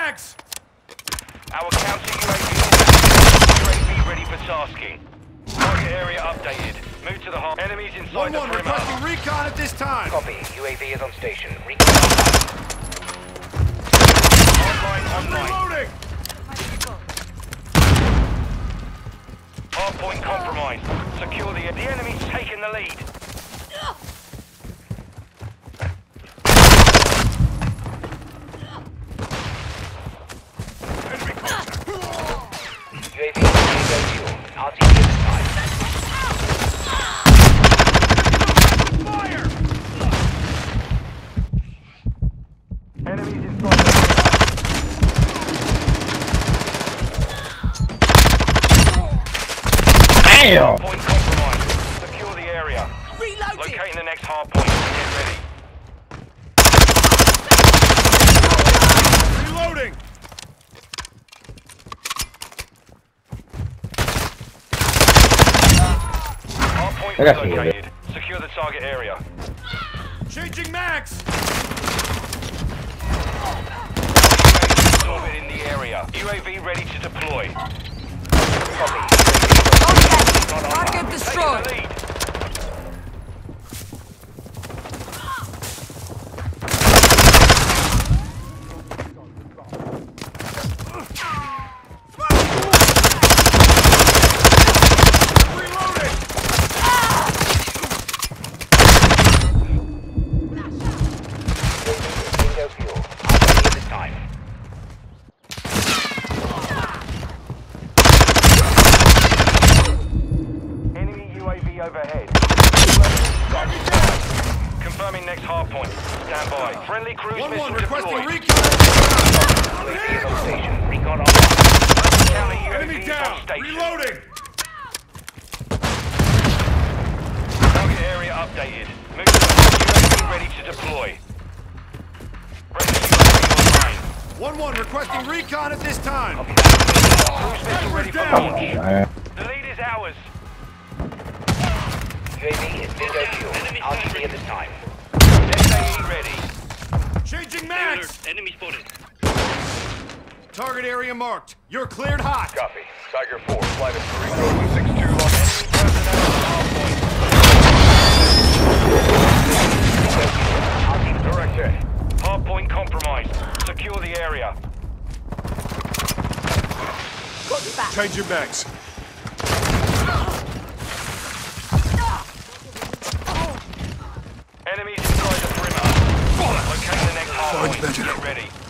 mags! Our counter UAV ready for tasking. Target area updated. Move to the hard. Enemies inside the 1-1 perimeter. requesting recon at this time. Copy. UAV is on station. Recon Online. Reloading! Hardpoint compromised. Secure the enemy's taking the lead. UAV is fuel. RTB is time. Fire! Enemies inside the Damn! point compromised. Secure the area. Reloading! Locating the next hard point. Get ready. Reloading! Hard point I got you. located. Secure the target area. Changing mags! Orbit in the area. UAV ready to deploy. Target destroyed! Taking the lead. Reloading! Bingo fuel. RTB is time. Enemy UAV overhead. Confirming next hard point. Stand by. Friendly cruise 1-1 missile requesting deployed. recon at this time. UAV is on station. Recon online. Counter UAV Enemy is down! on station. Reloading! Target area updated. Move to the UAV ready to deploy. Friendly UAV online. 1-1 requesting recon at this time. Cruise missile ready for down. launch. Man. The lead is ours. UAV is bingo fuel. RTB at the time. SAE ready. Changing mags! Enemy spotted. Target area marked. You're cleared hot. Copy. Tiger 4, flight of 362 on Enemy personnel on hard point. direct hit. Hard point compromised. Secure the area. Changing mags. Enemies inside the perimeter. Locate the next hard point. Get ready.